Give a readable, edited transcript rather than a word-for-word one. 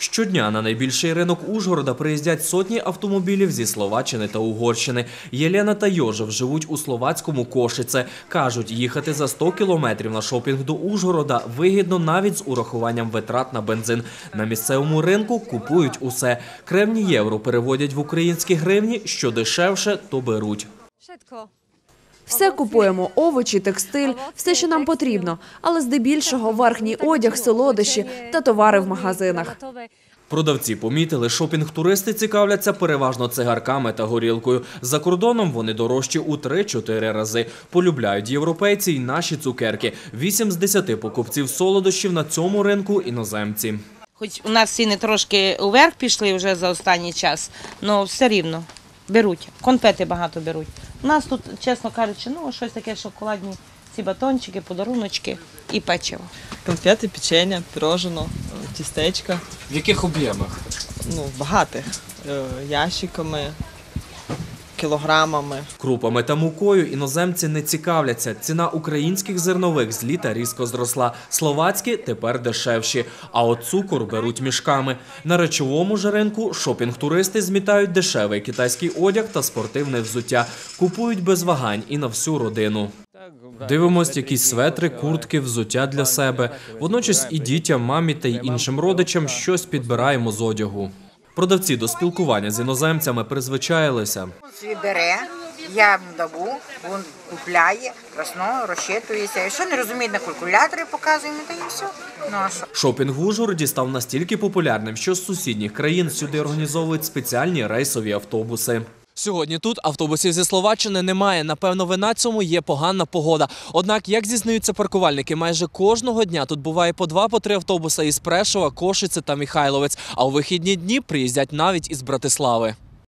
Щодня на найбільший ринок Ужгорода приїздять сотні автомобілів зі Словаччини та Угорщини. Єлена та Йожев живуть у словацькому Кошице. Кажуть, їхати за 100 кілометрів на шопінг до Ужгорода вигідно навіть з урахуванням витрат на бензин. На місцевому ринку купують усе. Кревні євро переводять в українські гривні, що дешевше, то беруть. Все купуємо – овочі, текстиль, все, що нам потрібно. Але здебільшого верхній одяг, солодощі та товари в магазинах. Продавці помітили, шопінг-туристи цікавляться переважно цигарками та горілкою. За кордоном вони дорожчі у 3-4 рази. Полюбляють європейці й наші цукерки. 8 з 10 покупців солодощів на цьому ринку – іноземці. Хоч у нас ціни трошки вверх пішли вже за останній час, але все рівно беруть. Конфети багато беруть. У нас тут, чесно кажучи, щось таке шоколадні, ці батончики, подаруночки і печиво. Конфети, печення, пирожено, тістечка. В яких об'ємах? Багатих. Ящиками, кілограмами. Крупами та мукою іноземці не цікавляться. Ціна українських зернових з літа різко зросла. Словацькі тепер дешевші. А от цукор беруть мішками. На речовому ж ринку шопінг-туристи змітають дешевий китайський одяг та спортивне взуття. Купують без вагань і на всю родину. Дивимось якісь светри, куртки, взуття для себе. Водночас і дітям, мамі та й іншим родичам щось підбираємо з одягу. Продавці до спілкування з іноземцями призвичаїлися. Він бере, я йому даю, він купляє, красно, розчитується. Якщо не розуміє, на калькуляторі показуємо, та і все. Шопінг в Ужгороді став настільки популярним, що з сусідніх країн сюди організовують спеціальні рейсові автобуси. Сьогодні тут автобусів зі Словаччини немає. Напевно, вина цьому є погана погода. Однак, як зізнаються паркувальники, майже кожного дня тут буває по 2-3 автобуса із Прешова, Кошице та Михайловець. А у вихідні дні приїздять навіть із Братислави.